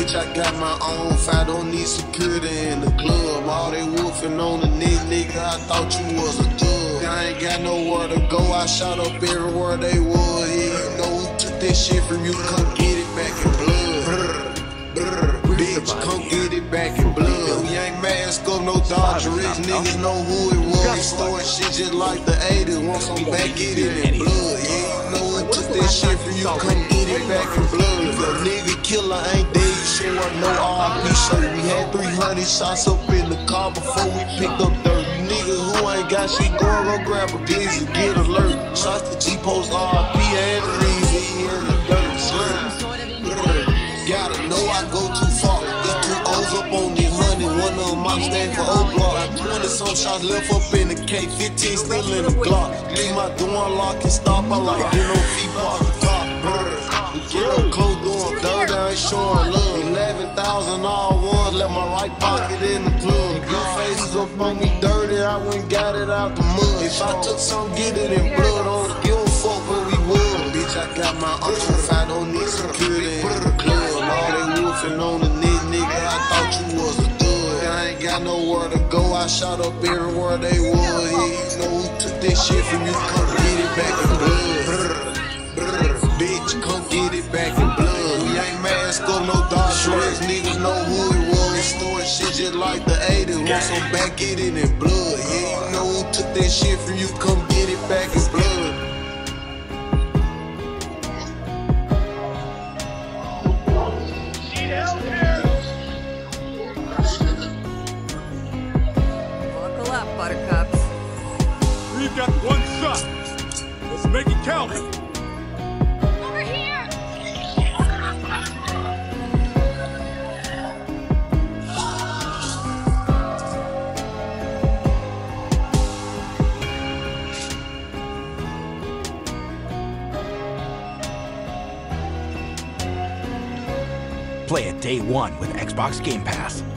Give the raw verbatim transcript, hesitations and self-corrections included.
Bitch, I got my own fight, don't need security in the club. All they wolfing on the neck, nigga, I thought you was a thug. I ain't got nowhere to go, I shot up everywhere they was. Yeah, you know who took that shit from you, come get it back in blood. Brr, brr, bitch, come get it back in blood. We ain't mask up, no Dodger, rich niggas know who it was. They storing shit just like the eighties, want some back, get it in blood. Yeah, you know who took that shit from you, come get it back in blood. If a nigga killer ain't dead, you sure I know R I P shirt. We had three hundred shots up in the car before we picked up dirt. You niggas who ain't got shit going, go grab a piece and get alert. Shots to G-Post, R I P and Reezy in the dirt. Slim. Gotta know I go too far. These two O's up on this honey, one of them I stand for O-Block. twenty some shots left up in the K, fifteen still in the Glock. Leave my door unlocked and stop, I like get on feet park the top. We get up close, doing dirt, I ain't showing love. eleven thousand all ones, left my right pocket in the plug. Blue faces up on me dirty, I went got it out the mud. If I took some, get it in blood, I don't give a fuck where we was. Bitch, I got my own fight, don't need security in the club. All they wolfing on the neck, nigga, I thought you was a thug. I ain't got nowhere to go, I shot up everywhere they was. Yeah, you know who took that shit from you, come get it back in blood. Brr, brr, bitch, come get it back in blood. We ain't mask up, no Dodger, rich niggas know who it was. They storing shit just like the eighties, want some back, get it in blood. Yeah, you know who took that shit from you, come get it back in blood. Buckle up, buttercups. We've got one shot. Let's make it count. Over here! Play it day one with Xbox Game Pass.